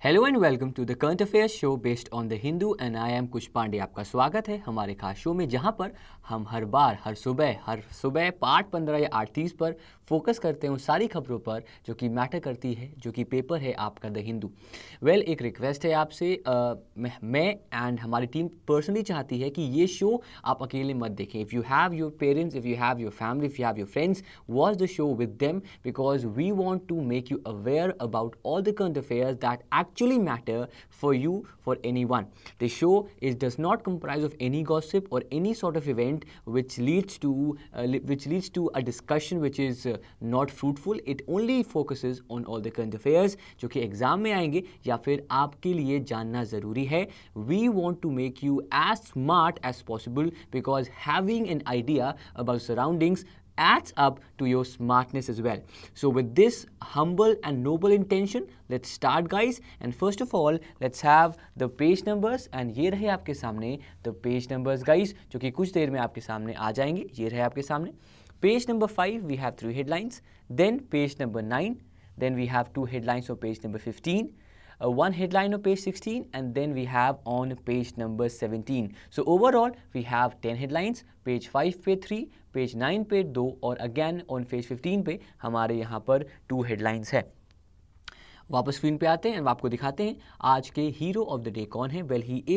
Hello and welcome to the current affairs show based on the Hindu and I am Kush Pandey. आपका स्वागत है हमारे खास शो में, जहां पर हम हर सुबह पार्ट 15 या 8:30 पर फोकस करते हैं उन सारी खबरों पर जो कि मैटर करती है, जो कि पेपर है आपका द हिंदू। एक रिक्वेस्ट है आपसे, मैं एंड हमारी टीम पर्सनली चाहती है कि ये शो आप अकेले मत देखें। If you have your parents, if you have your family, if you have your friends, watch the show with them because we want to make you aware about all the current affairs that actually matter for you, for anyone. The show does not comprise of any gossip or any sort of event which leads to a discussion which is not fruitful. It only focuses on all the current affairs जो कि exam में आएंगे या फिर आपके लिए जानना ज़रूरी है. We want to make you as smart as possible because having an idea about surroundings adds up to your smartness as well. So with this humble and noble intention, let's start guys. And first of all, let's have the page numbers. And ये रहे आपके सामने the page numbers guys, जो कि कुछ देर में आपके सामने आ जाएंगे. ये रहे आपके सामने. Page number 5, we have 3 headlines. Then page number 9. Then we have 2 headlines for page number 15. 1 headline on page 16 and then we have on page number 17. So overall we have 10 headlines. Page 5 पे 3, page 9 पे 2 और again on page 15 पे हमारे यहाँ पर 2 headlines है. वापस screen पे आते हैं और आपको दिखाते हैं आज के हीरो ऑफ द डे कौन है.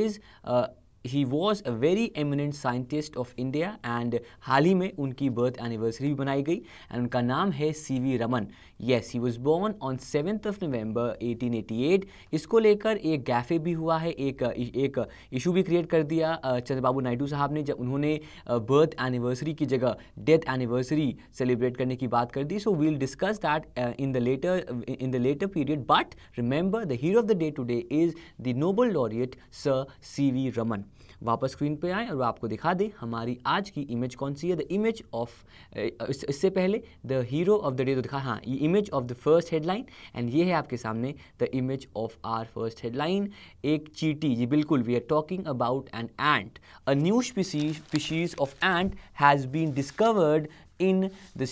He was a very eminent scientist of India and हाल ही में उनकी बर्थ एनिवर्सरी भी बनाई गई and उनका नाम है CV Raman. Yes, he was born on 7th of November 1888. इसको लेकर एक गैफे भी हुआ है, एक इशू भी क्रिएट कर दिया चंद्रबाबू नायडू साहब ने, जब उन्होंने बर्थ एनिवर्सरी की जगह डेथ एनिवर्सरी सेलिब्रेट करने की बात कर दी. So we'll discuss that in the later period. But remember the hero of the day today is the Nobel laureate sir CV Raman. वापस स्क्रीन पे आए और आपको दिखा दें हमारी आज की इमेज कौन सी है. द इमेज ऑफ इससे पहले the hero of the day तो दिखा, हाँ, ये image of the first headline and ये है आपके सामने the image of our first headline. एक चींटी, जी बिल्कुल, we are talking about an ant. A new species of ant has been discovered in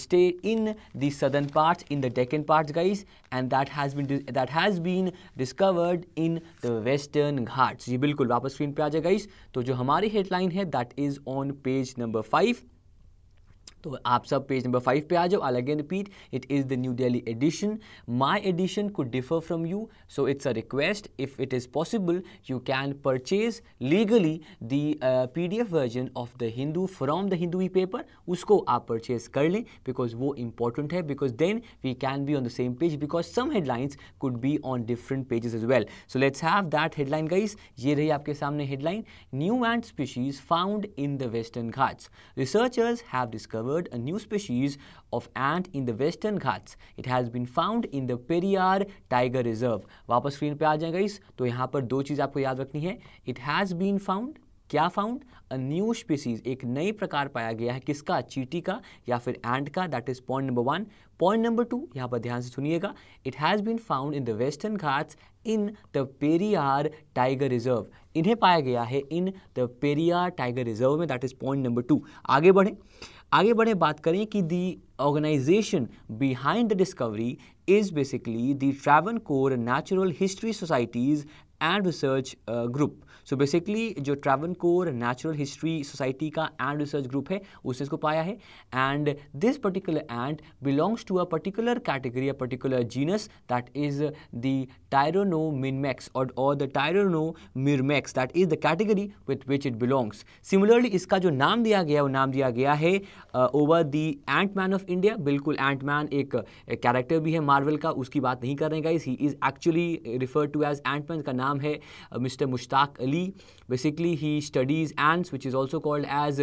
the southern parts, in the Deccan parts guys, and that has been discovered in the western Ghats. जी बिल्कुल, वापस screen पे आ जाए guys. तो जो हमारी headline है that is on page number 5. तो आप सब पेज नंबर 5 पे आ जाओ. I'll again repeat, it is the New Delhi edition. My edition could differ from you, so it's a request. If it is possible, you can purchase legally the PDF version of the Hindu from the Hindu e-paper. उसको आप purchase कर लें because वो important है, because then we can be on the same page, because some headlines could be on different pages as well. So let's have that headline guys. ये रही आपके सामने headline. New ant species found in the Western Ghats. Researchers have discovered a new species of ant in the Western Ghats. It has been found in the Periyar Tiger Reserve. वापस screen पे आ जाएगा इस. तो यहाँ पर 2 चीज़ आपको याद रखनी है. It has been found, क्या फाउंड? अ न्यू स्पीसीज, एक नई प्रकार पाया गया है. किसका? चींटी का या फिर एंट का. That is point number 1. Point number 2, यहाँ पर ध्यान से सुनिएगा. It has been found in the western Ghats in the Periyar tiger reserve. इन्हें पाया गया है in the Periyar tiger reserve में. That is point number 2. आगे बढ़े बात करें कि the organisation behind the discovery is basically the Travancore natural history societies and research group. So basically जो ट्रैवनकोर नेचुरल हिस्ट्री सोसाइटी का एंड रिसर्च ग्रुप है उसने इसको पाया है. And this particular ant belongs to a particular category, a particular genus that is the Tyrannomyrmex और the Tyrannomyrmex. That is the category with which it belongs. Similarly इसका जो नाम दिया गया वो नाम दिया गया है over the ant man of India. बिल्कुल, एंट मैन एक कैरेक्टर भी है मार्वल का, उसकी बात नहीं कर रहे हैं guys. He is actually referred to as ant man. का नाम है mister Mushtaq Ali. Basically he studies ants which is also called as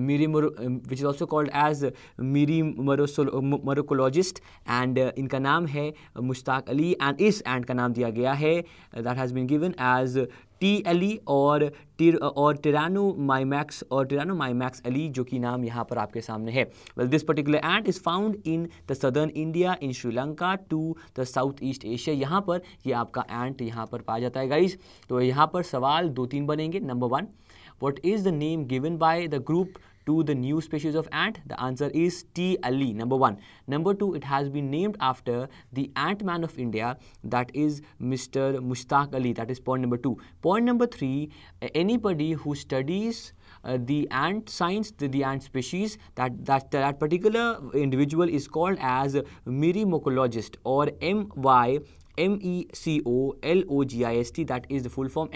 merimorphologist and इनका नाम है मुश्ताक अली. एंड इस एंट का नाम दिया गया है that has been given as TLE और टिरानोमाइमैक्स अली, जो कि नाम यहाँ पर आपके सामने है. Well, this particular ant is found in the southern India, in Sri Lanka to the south east Asia. यहाँ पर ये आपका एंट यहाँ पर पाया जाता है गाइज. तो यहाँ पर सवाल 2-3 बनेंगे. Number 1, what is the name given by the group to the new species of ant? The answer is T. ali, number 1. Number 2, it has been named after the Ant-Man of India, that is Mr. Mushtaq Ali. That is point number 2. Point number 3, anybody who studies the ant science, the ant species, that particular individual is called as myrimecologist, or mymecologist. That is the full form,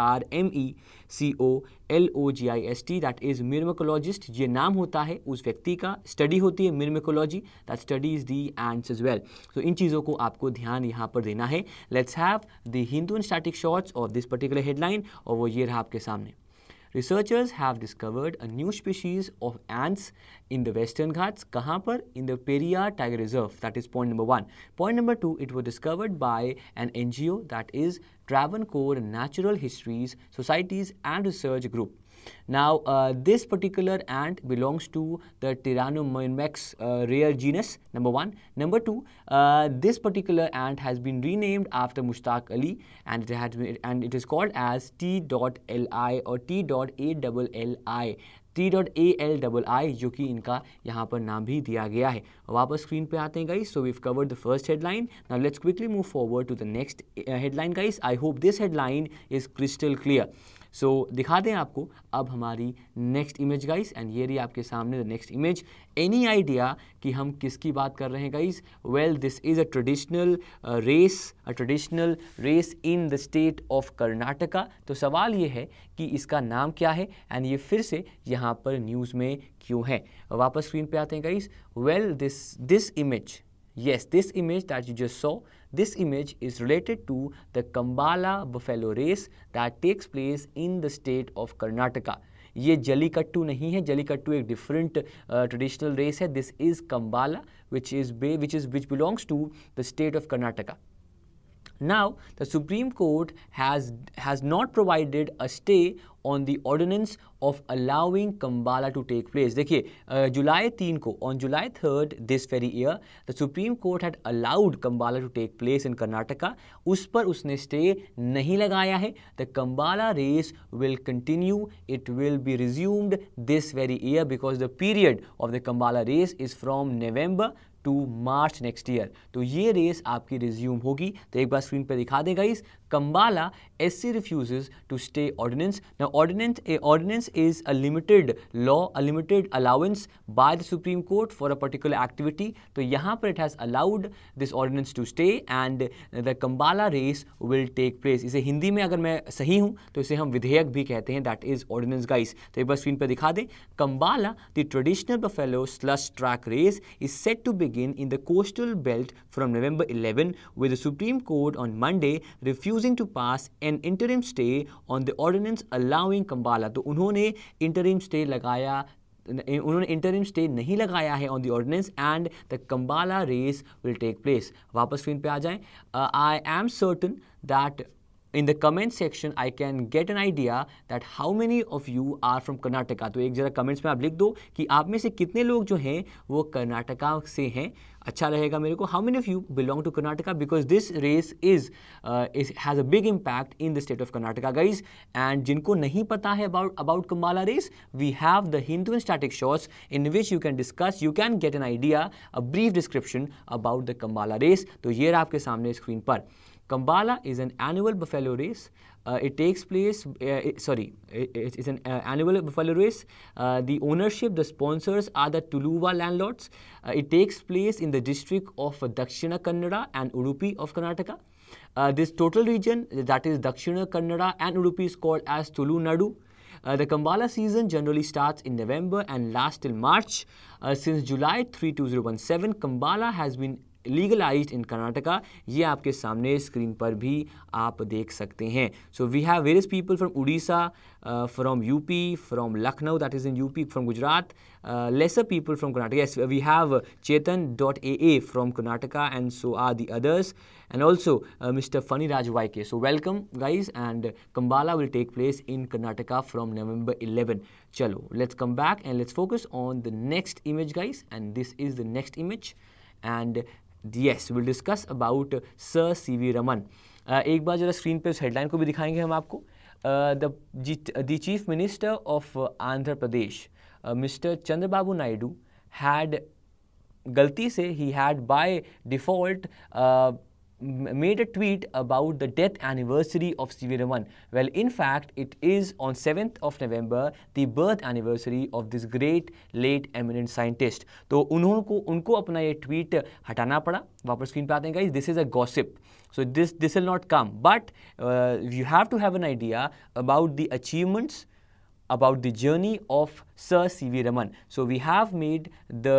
myremecologist, that is myrimecologist. ये नाम होता है उस व्यक्ति का, study होती है myrimecology, that studies the ants as well. So इन चीज़ों को आपको ध्यान यहाँ पर देना है. Let's have the Hindu and static shots of this particular headline, और वो ये रहा आपके सामने. Researchers have discovered a new species of ants in the Western Ghats. कहाँ पर? In the Periyar Tiger Reserve. That is point number 1. Point number 2, it was discovered by an NGO, that is Travancore Natural Histories Societies and Research Group. Now, this particular ant belongs to the Tyrannomyrmex rare genus, number 1. Number 2, this particular ant has been renamed after Mushtaq Ali, and it is called as T.li or T.alli. T.alli, जो कि इनका यहाँ पर नाम भी दिया गया है. वापस स्क्रीन पे आते हैं guys. So we've covered the first headline. Now let's quickly move forward to the next headline guys. I hope this headline is crystal clear. So दिखा दें आपको अब हमारी नेक्स्ट इमेज गाइस, एंड ये रही आपके सामने the next image. Any idea कि हम किसकी बात कर रहे हैं guys? Well, this is a traditional race in the state of Karnataka. तो सवाल ये है कि इसका नाम क्या है, एंड ये फिर से यहाँ पर न्यूज़ में क्यों है. वापस स्क्रीन पे आते हैं guys. Well, this image, yes, this image that you just saw, this image is related to the Kambala buffalo race that takes place in the state of Karnataka. ये जलीकट्टू नहीं है, जलीकट्टू एक different traditional race है. This is Kambala, which belongs to the state of Karnataka. Now, the Supreme Court has not provided a stay on the ordinance of allowing Kambala to take place. देखिए, जुलाई 3 को, on July 3rd this very year, the Supreme Court had allowed Kambala to take place in Karnataka. उस पर उसने stay नहीं लगाया है. The Kambala race will continue. It will be resumed this very year because the period of the Kambala race is from November to March next year. तो ये race आपकी resume होगी. तो एक बार स्क्रीन पे दिखा दें guys. Kambala SC refuses to stay ordinance. Now, ordinance is a limited law, a limited allowance by the Supreme Court for a particular activity. तो यहाँ पर it has allowed this ordinance to stay and the Kambala race will take place. इसे हिंदी में अगर मैं सही हूँ तो इसे हम विधेयक भी कहते हैं. That is ordinance guys. तो एक बार स्क्रीन पे दिखा दें. Kambala, the traditional buffalo slush track race, is set to begin in the coastal belt from November 11, with the Supreme Court on Monday refusing to pass an interim stay on the ordinance allowing Kambala. तो उन्होंने interim stay नहीं लगाया है on the ordinance and the Kambala race will take place. वापस screen पे आ जाएं. I am certain that in the comment section I can get an idea that how many of you are from Karnataka. तो एक जरा comments में आप लिख दो कि आप में से कितने लोग जो हैं वो कर्नाटका से हैं. अच्छा रहेगा मेरे को. How many of you belong to Karnataka? Because this race has a big impact in the state of Karnataka, guys. And जिनको नहीं पता है about Kambala race, we have the Hindu and static shots in which you can discuss, you can get an idea, a brief description about the Kambala race. तो ये रहा आपके सामने screen पर. Kambala is an annual buffalo race. It takes place, it's an annual buffalo race. The ownership, the sponsors are the Tuluva landlords. It takes place in the district of Dakshina Kannada and Udupi of Karnataka. This total region, that is Dakshina Kannada and Udupi, is called as Tulu Nadu. The Kambala season generally starts in November and lasts till March. Since July 3, 2017, Kambala has been legalized in Karnataka. ये आपके सामने screen पर भी आप देख सकते हैं. So we have various people from Odisha, from UP, from Lucknow, that is in UP, from Gujarat, lesser people from Karnataka. Yes, we have Chetan.aa from Karnataka, and so are the others, and also Mr. Funny Raj YK. So welcome guys, and Kambala will take place in Karnataka from November 11. Chalo, let's come back and let's focus on the next image guys, and this is the next image. And yes, we'll discuss about Sir C.V. Raman. एक बार जरा screen पे उस headline को भी दिखाएंगे हम आपको. The Chief Minister of Andhra Pradesh, Mr. Chandrababu Naidu had गलती से he had by default made a tweet about the death anniversary of C.V. Raman. Well, in fact, it is on 7th of November, the birth anniversary of this great late eminent scientist. तो उनको अपना ये tweet हटाना पड़ा. वापस screen पे आते हैं guys. This is a gossip. So this will not come. But you have to have an idea about the achievements, about the journey of Sir C.V. Raman. So we have made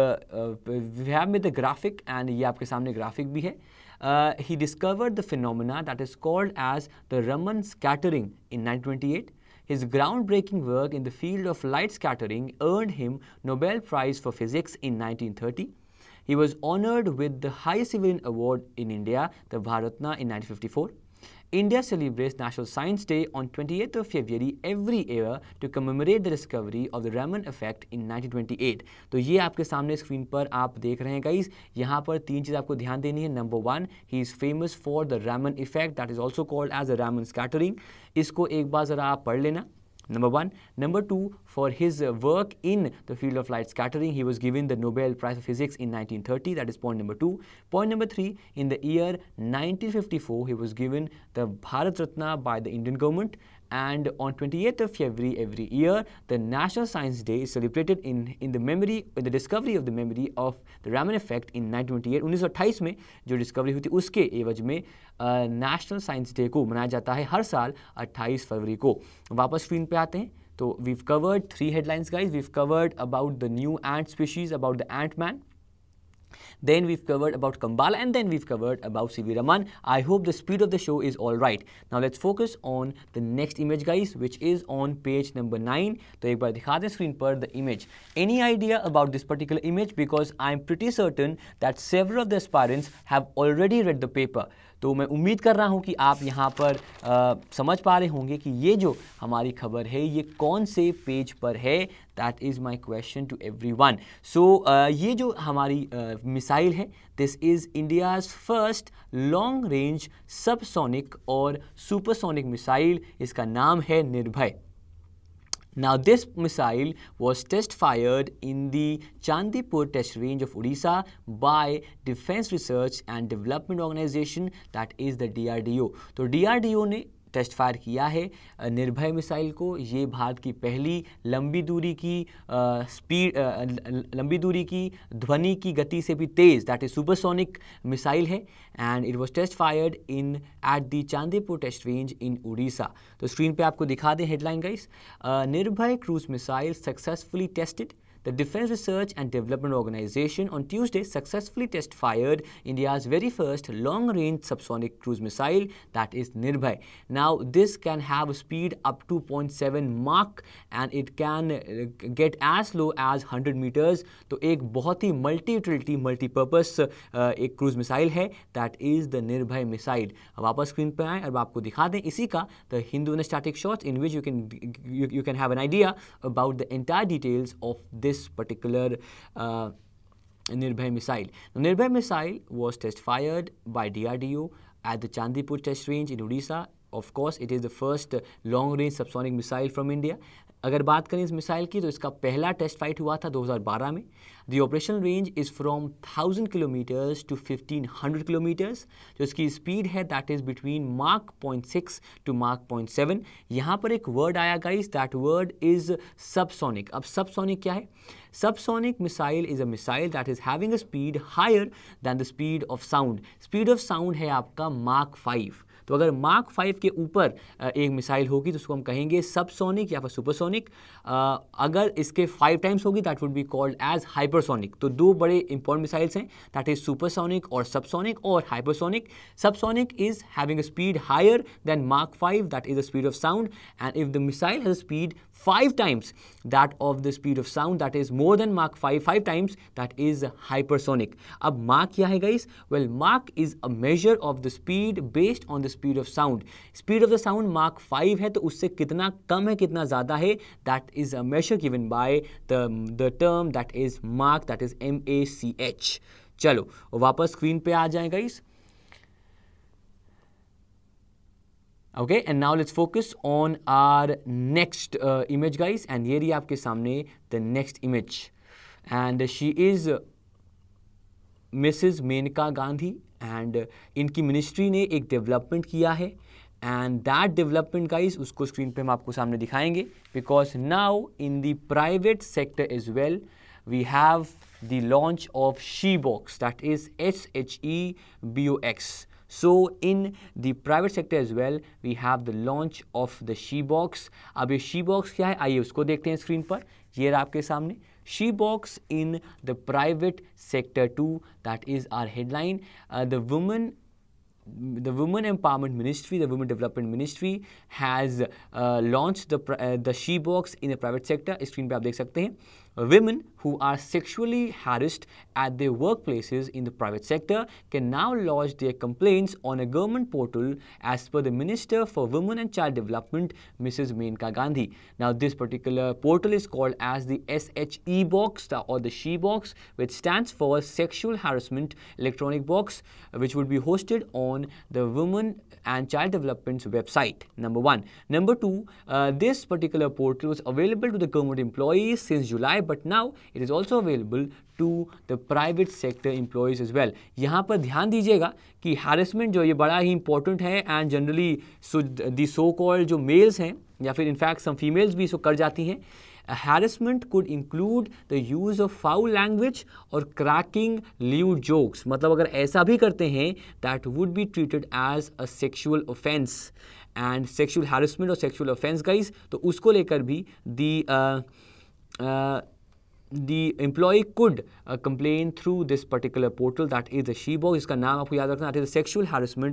the graphic, and ये आपके सामने graphic भी है. He discovered the phenomena that is called as the Raman scattering in 1928. His groundbreaking work in the field of light scattering earned him Nobel Prize for Physics in 1930. He was honored with the highest civilian award in India, the Bharat Ratna, in 1954. India celebrates National Science Day on 28th of February every year to commemorate the discovery of the Raman effect in 1928. तो ये आपके सामने screen पर आप देख रहे हैं guys. यहाँ पर तीन चीज़ आपको ध्यान देनी है. Number 1, he is famous for the Raman effect, that is also called as the Raman scattering. इसको एक बार ज़रा आप पढ़ लेना. Number 1. Number 2, for his work in the field of light scattering, he was given the Nobel Prize for Physics in 1930. That is point number 2. Point number 3, in the year 1954, he was given the Bharat Ratna by the Indian government. And on 28th of February every year, the National Science Day is celebrated in the discovery of the memory of the Raman effect in 1928. 1928 में जो discovery हुई थी उसके एवज में national science day को मनाया जाता है हर साल 28 फरवरी को. वापस स्क्रीन पे आते हैं. तो we've covered 3 headlines guys. We've covered about the new ant species, about the ant-man. Then we've covered about Kambala, and then we've covered about C.V. Raman. I hope the speed of the show is all right. Now let's focus on the next image guys, which is on page number 9. तो एक बार दिखा दें screen पर the image. Any idea about this particular image? Because I'm pretty certain that several of the aspirants have already read the paper. तो मैं उम्मीद कर रहा हूँ कि आप यहाँ पर समझ पा रहे होंगे कि ये जो हमारी खबर है ये कौन से पेज पर है. That is my question to everyone. So ये जो हमारी मिसाइल है, this is India's first long range subsonic और सुपरसोनिक मिसाइल. इसका नाम है निर्भय. Now this missile was test fired in the Chandipur test range of Odisha by Defence Research and Development Organization, that is the DRDO. तो DRDO ने test fire किया है निर्भय मिसाइल को. ये भारत की पहली लंबी दूरी की ध्वनि की गति से भी तेज़, दैट इज सुपरसोनिक मिसाइल है. And it was test fired in at the Chandipur test range in Orissa. तो स्क्रीन पे आपको दिखा दें headline guys. Nirbhay cruise missile successfully tested. The Defence Research and Development Organization on Tuesday successfully test fired India's very first long-range subsonic cruise missile, that is Nirbhay. Now this can have a speed up to 0.7 Mach and it can get as low as 100 meters. तो एक बहुत ही multi-utility, multi-purpose एक cruise missile है, that is the Nirbhay missile. अब वापस screen पर आएँ और आपको दिखा दें इसी का the Hindu and static shots in which you can have an idea about the entire details of this particular Nirbhay missile. The Nirbhay missile was test fired by DRDO at the Chandipur test range in Odisha. Of course, it is the first long-range subsonic missile from India. अगर बात करें इस missile की तो इसका पहला test fight हुआ था 2012 में. The operational range is from 1000 kilometres to 1500 kilometres. जो इसकी स्पीड है that is between Mach 0.6 to Mach 0.7. यहाँ पर एक वर्ड आया guys, that word is subsonic. अब सबसोनिक क्या है? Subsonic missile is a missile that is having a speed higher than the speed of sound. Speed of sound है आपका Mach 5. तो अगर Mach 5 के ऊपर एक मिसाइल होगी तो उसको हम कहेंगे सबसोनिक या फिर सुपरसोनिक. अगर इसके 5 टाइम्स होगी that would be called as hypersonic. तो दो बड़े इंपॉर्टेंट मिसाइल्स हैं, दैट इज सुपरसोनिक और सबसोनिक और hypersonic. Subsonic is having a speed higher than Mach 5, that is the speed of sound. And if the missile has a speed 5 times that of the speed of sound, that is more than Mach 5 times, that is hypersonic. अब Mach क्या है guys? Well, Mach is a measure of the speed based on the speed of sound. Speed of the sound Mach 5 है तो उससे कितना कम है कितना ज़्यादा है, that is a measure given by the term that is Mach, that is MACH. चलो वापस स्क्रीन पे आ जाए guys. Okay and now let's focus on our next image guys, and ये रही आपके सामने the next image, and she is Mrs Maneka Gandhi, and इनकी मिनिस्ट्री ने एक डेवलपमेंट किया है, एंड दैट डेवलपमेंट गाइस उसको स्क्रीन पे हम आपको सामने दिखाएंगे, because now in the private sector as well we have the launch of she box, that is SHEBOX. So in the private sector as well we have the launch of the she box. अब ये she box क्या है आइए उसको देखते हैं screen पर, ये रहा आपके सामने she box in the private sector too, that is our headline. The women empowerment ministry, the women development ministry has launched the she box in the private sector. Screen पे आप देख सकते हैं, women who are sexually harassed at their workplaces in the private sector can now lodge their complaints on a government portal as per the Minister for Women and Child Development, Mrs. Menka Gandhi. Now this particular portal is called as the SHE box or the she box, which stands for sexual harassment electronic box, which would be hosted on the Women and Child Development's website. Number one. Number two, this particular portal was available to the government employees since July, but now it is also available to the private sector employees as well. यहाँ पर ध्यान दीजिएगा कि harassment जो ये बड़ा ही important है, and generally the so called जो males हैं या फिर in fact some females भी इसको कर जाती हैं. Harassment could include the use of foul language or cracking lewd jokes. मतलब अगर ऐसा भी करते हैं that would be treated as a sexual offense. And sexual harassment or sexual offense guys, तो उसको लेकर भी the employee could complain through this particular portal, that is the she box. इसका नाम आपको याद रखना, that is sexual harassment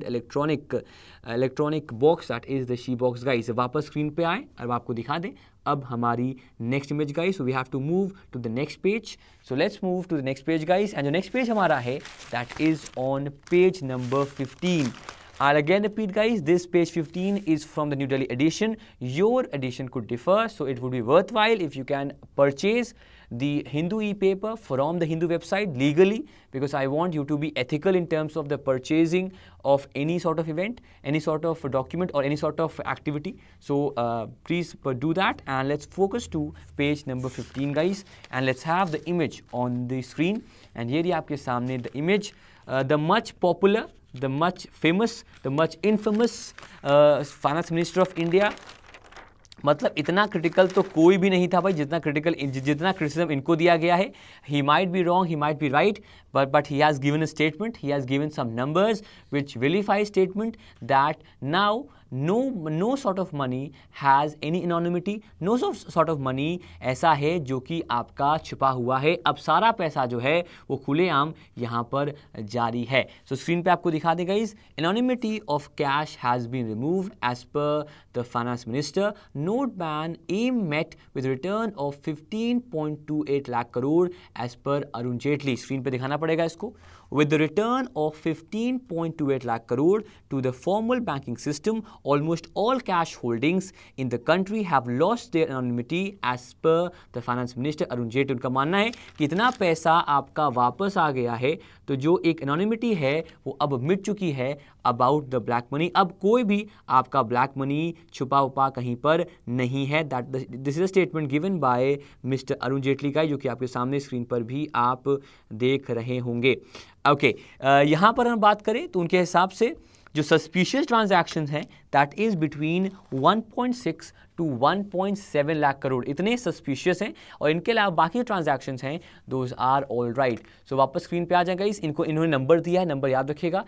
electronic box, that is the she box guys. वापस स्क्रीन पे आए और आपको दिखा दें अब हमारी next image guys. So we have to move to the next page. So let's move to the next page guys, and जो नेक्स्ट पेज हमारा है that is on page number 15. I'll again repeat guys, this page 15 is from the New Delhi edition. Your edition could differ, so it would be worthwhile if you can purchase the Hindu e-paper from the Hindu website legally, because I want you to be ethical in terms of the purchasing of any sort of event, any sort of document or any sort of activity. So please do that, and let's focus to page number 15 guys, and let's have the image on the screen. And here you आपके सामने the image, the much popular, the much famous, the much infamous finance minister of India. मतलब इतना critical तो कोई भी नहीं था भाई जितना क्रिटिसिज्म इनको दिया गया है. He might be wrong, he might be right, but he has given a statement, he has given some numbers which vilify statement that now no sort of money has any anonymity, no sort of money ऐसा है जो कि आपका छुपा हुआ है. अब सारा पैसा जो है वो खुलेआम यहाँ पर जारी है. सो स्क्रीन पे आपको दिखा देगा इस anonymity of cash has been removed as per the finance minister. Note ban aim met with return of 15.28 lakh crore as per Arun Jaitley. Screen पे दिखाना पड़ेगा इसको. With the return of 15.28 lakh crore to the formal banking system, almost all cash holdings in the country have lost their anonymity as per the finance minister Arun Jaitley. उनका मानना है कि इतना पैसा आपका वापस आ गया है, तो जो एक anonymity है वो अब मिट चुकी है about the black money. अब कोई भी आपका black money छुपा उपा कहीं पर नहीं है. This is a statement given by Mr. Arun Jaitley का, जो कि आपके सामने स्क्रीन पर भी आप देख रहे होंगे. ओके यहाँ पर हम बात करें तो उनके हिसाब से जो सस्पिशियस ट्रांजैक्शंस हैं that is between 1.6 to 1.7 lakh crore, इतने सस्पिशियस हैं. और इनके अलावा बाकी ट्रांजैक्शंस हैं those are all right. So वापस स्क्रीन पे आ जाएगा इन्होंने नंबर दिया है, नंबर याद रखिएगा.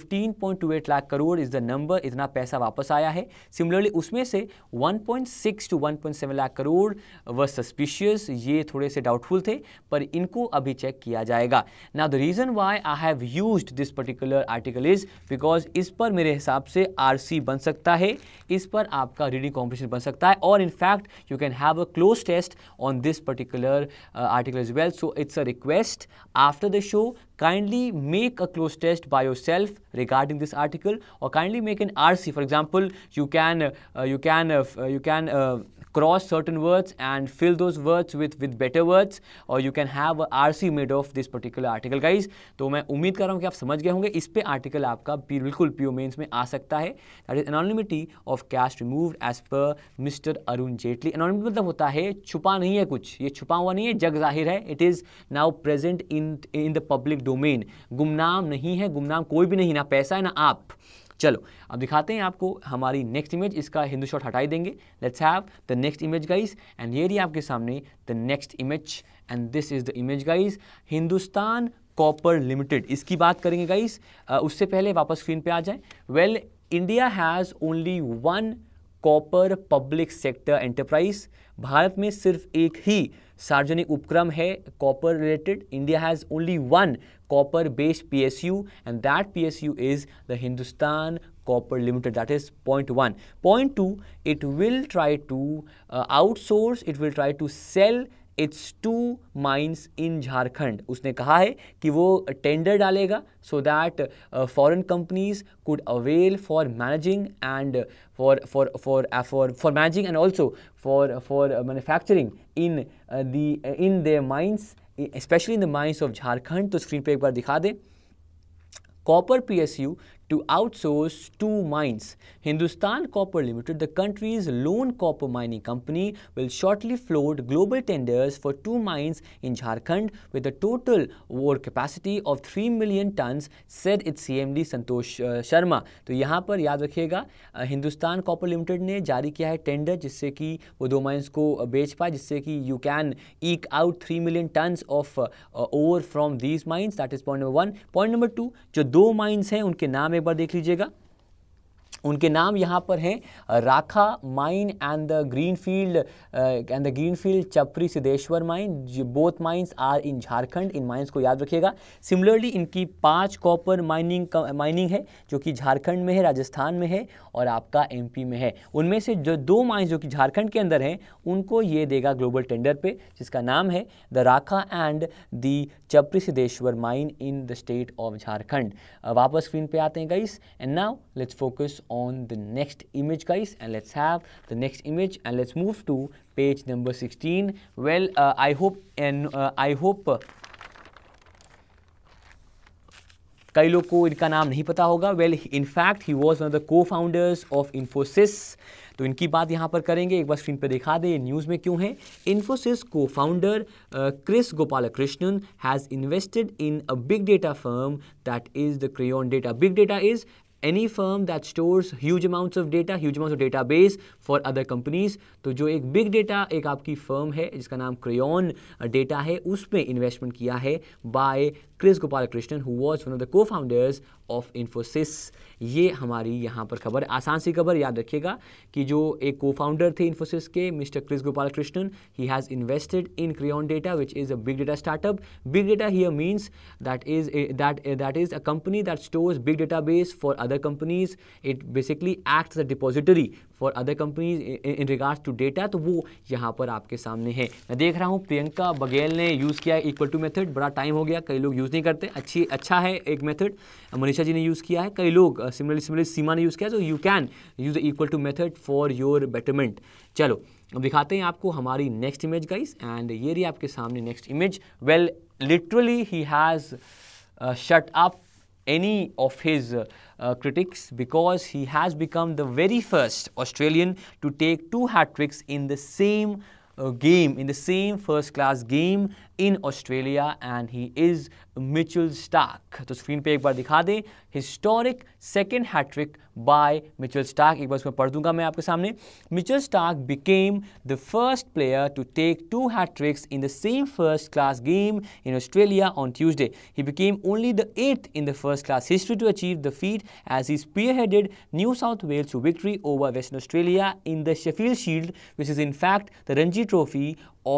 15.28 lakh crore is the number, इतना पैसा वापस आया है. सिमिलरली उसमें से 1.6 to 1.7 लाख करोड़ व सस्पिशियस, ये थोड़े से डाउटफुल थे, पर इनको अभी चेक किया जाएगा. Now the reason why I have used this particular article is because इस पर मेरे हिसाब से आरसी बन सकता है, इस पर आपका रीडिंग कॉम्पिटिशन बन सकता है, और in fact you can have a close test on this particular article as well. So it's a request after the show, kindly make a close test by yourself regarding this article, or kindly make an RC. For example, you can cross certain words and fill those words with better words, or you can have a RC made of this particular article guys. तो मैं उम्मीद कर रहा हूँ कि आप समझ गए होंगे. इस पे आर्टिकल आपका बिल्कुल PO मेंस में आ सकता है. That is anonymity of cash removed as per mister Arun Jaitley. Anonymity मतलब होता है छुपा नहीं है कुछ, ये छुपा हुआ नहीं है, जग जाहिर है. It is now present in the public domain. गुमनाम नहीं है, गुमनाम कोई भी नहीं, ना पैसा है ना आप. चलो अब दिखाते हैं आपको हमारी नेक्स्ट इमेज. इसका हिंदू शॉट हटा ही देंगे. Let's have the next image guys, and ये रही आपके सामने the next image, and this is the image guys. Hindustan Copper Limited, इसकी बात करेंगे गाइस. उससे पहले वापस स्क्रीन पे आ जाए. Well, India has only one copper public sector enterprise. भारत में सिर्फ एक ही सार्वजनिक उपक्रम है copper related. India has only one copper based PSU, and that PSU is the Hindustan Copper Limited. That is point 1. Point 2, it will try to outsource, it will try to sell its 2 mines in Jharkhand. उसने कहा है कि वो tender डालेगा so that foreign companies could avail for managing and for managing and also for manufacturing in their mines, especially in the mines of Jharkhand. तो screen पे एक बार दिखा दें. Copper PSU to outsource 2 mines. Hindustan Copper Limited, the country's lone copper mining company, will shortly float global tenders for 2 mines in Jharkhand with a total ore capacity of 3 million tons, said its CMD Santosh Sharma. तो यहाँ पर याद रखिएगा, Hindustan Copper limited ने जारी किया है tender जिससे कि वो 2 माइंस को बेच पाए, जिससे कि you can eke out 3 million tons of ore from these mines. That is point number 1. Point number 2, जो 2 माइंस हैं उनके नाम एक बार देख लीजिएगा. उनके नाम यहाँ पर हैं Rakha mine and the greenfield Chapri Siddheshwar mine. Both mines are in Jharkhand. In mines को याद रखिएगा. सिमिलरली इनकी 5 कॉपर माइनिंग है जो कि झारखंड में है, राजस्थान में है और आपका MP में है. उनमें से जो 2 माइंस जो कि झारखंड के अंदर हैं उनको ये देगा ग्लोबल टेंडर पे, जिसका नाम है the Rakha and the Chapri Siddheshwar mine in the state of Jharkhand. वापस स्क्रीन पे आते हैं guys, and now let's focus on the next image guys, and let's have the next image and let's move to page number 16. Well, I hope कई लोग को इनका नाम नहीं पता होगा. Well, in fact he was one of the co-founders of Infosys. तो इनकी बात यहाँ पर करेंगे. एक बार स्क्रीन पे दिखा दे ये न्यूज़ में क्यों है. Infosys co-founder Kris Gopalakrishnan has invested in a big data firm that is the Crayon Data. Big data is any firm that stores huge amounts of database for other companies. तो जो एक बिग डेटा एक आपकी फर्म है जिसका नाम क्रेयॉन डेटा है, उसमें इन्वेस्टमेंट किया है by Kris Gopalakrishnan who was one of the co-founders of Infosys. ये हमारी यहाँ पर खबर, आसान सी खबर याद रखिएगा कि जो एक को-फाउंडर थे इन्फोसिस के mister Kris Gopalakrishnan, he has invested in Crayon Data which is a big data startup. Big data here means that is a company that stores big database for other companies. It basically acts as a depository for other companies in regards to data. तो वो यहाँ पर आपके सामने है. मैं देख रहा हूँ प्रियंका बघेल ने यूज़ किया है इक्वल टू मेथड. बड़ा टाइम हो गया, कई लोग यूज़ नहीं करते. अच्छा है एक मेथड. मनीषा जी ने यूज़ किया है, कई लोग सिमिलरली सीमा ने यूज़ किया. तो you can use the equal to method for your betterment. चलो अब दिखाते हैं आपको हमारी नेक्स्ट इमेज गाइस, एंड ये रही आपके सामने next image. Well, literally he has shut up any of his critics because he has become the very first Australian to take 2 hat tricks in the same game, in the same first class game in Australia, and he is Mitchell Starc. तो screen पे एक बार दिखा दें. Historic second hat-trick by Mitchell Starc. एक बार उसमें पढ़ दूंगा मैं आपके सामने. Mitchell Starc became the first player to take 2 hat tricks in the same first class game in Australia on Tuesday. He became only the 8th in the first class history to achieve the feat as he spearheaded New South Wales to victory over Western Australia in the Sheffield Shield, which is in fact the Ranji Trophy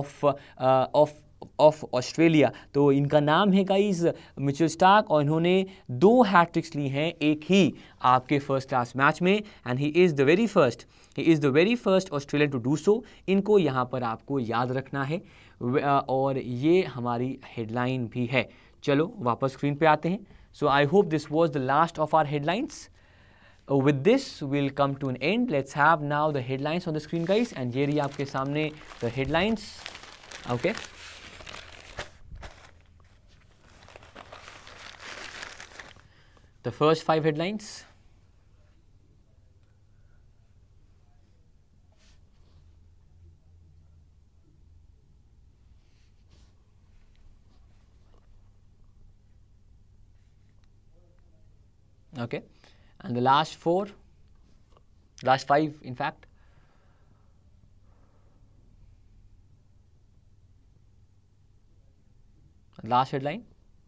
of Australia. तो इनका नाम है guys Mitchell Starc और इन्होंने 2 hat-tricks ली हैं एक ही आपके फर्स्ट क्लास मैच में, and he is the very first Australian to do so. इनको यहाँ पर आपको याद रखना है और ये हमारी हेडलाइन भी है. चलो वापस स्क्रीन पे आते हैं. So I hope this was the last of our headlines. With this, we'll come to an end. Let's have now the headlines on the screen, guys. And ये रही आपके सामने the headlines. Okay. The first 5 headlines. Okay. And the last 5 in fact. Last headline.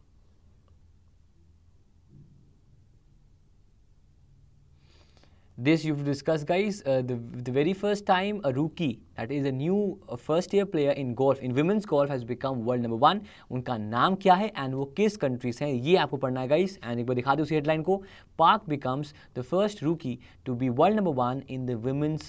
This you've discussed, guys. The very first time a rookie, that is a new first-year player in golf, in women's golf, has become world number 1. उनका नाम क्या है and वो किस countries हैं, ये आपको पढ़ना है, guys. And एक बार दिखा दो उसी headline को. Park becomes the first rookie to be world number 1 in the women's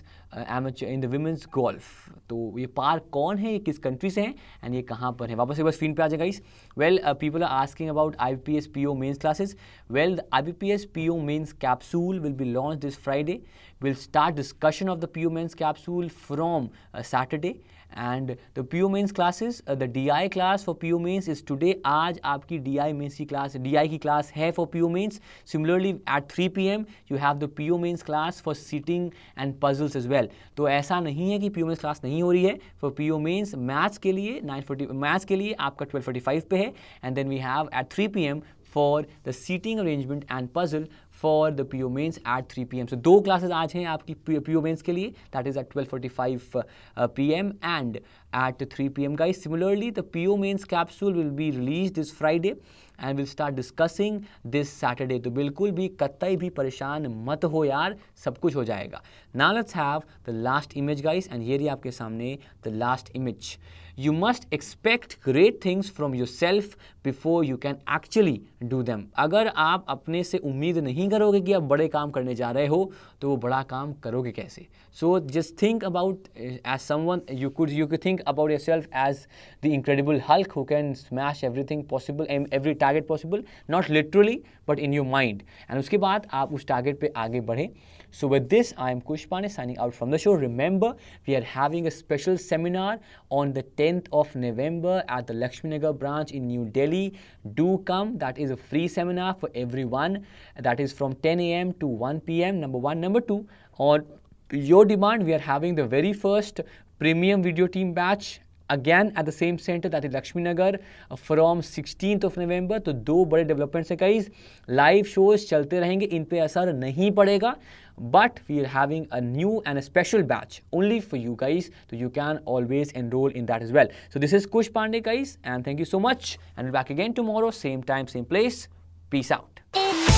women's golf. तो ये पार्क कौन है, ये किस कंट्री से हैं एंड ये कहाँ पर है. वापस एक बार स्क्रीन पे आ जाए, guys. Well, people are asking about IBPS PO mains classes. Well, the IBPS PO mains capsule will be launched this Friday. We'll start discussion of the PO mains capsule from Saturday. And the PO mains classes, the DI class for PO mains is today. आज आपकी DI mains की class, DI की class है for PO mains. Similarly, at 3 PM you have the PO mains class for sitting and puzzles as well. तो ऐसा नहीं है कि PO mains class नहीं हो रही है. For PO mains maths के लिए 9:40 maths के लिए आपका 12:45 पे है. And then we have at 3 PM for the seating arrangement and puzzle for the PO mains at 3 PM. So 2 classes आज हैं आपकी PO mains के लिए. That is at 12:45 PM and at 3 PM, guys. Similarly, the PO mains capsule will be released this Friday and we'll start discussing this Saturday. तो बिल्कुल भी कतई भी परेशान मत हो यार, सब कुछ हो जाएगा. Now let's have the last image, guys. And ये रही आपके सामने the last image. You must expect great things from yourself before you can actually do them. अगर आप अपने से उम्मीद नहीं करोगे कि आप बड़े काम करने जा रहे हो तो वो बड़ा काम करोगे कैसे. So just think about as someone you could think about yourself as the incredible Hulk who can smash everything possible and every target possible, not literally but in your mind. And उसके बाद आप उस target पे आगे बढ़े. So with this, I am Kush Pandey signing out from the show. Remember, we are having a special seminar on the 10th of November at the Lakshminagar branch in New Delhi. Do come. That is a free seminar for everyone. That is from 10 AM to 1 PM. Number 1. Number 2, on your demand, we are having the very first premium video team batch. Again at the same center, that is Lakshminagar, from 16th of November. तो 2 बड़े developments हैं, guys. Live shows चलते रहेंगे, इन पे असर नहीं पड़ेगा. But we are having a new and a special batch only for you guys, so you can always enroll in that as well. So this is Kush Pandey, guys, and thank you so much. And we'll be back again tomorrow, same time, same place. Peace out.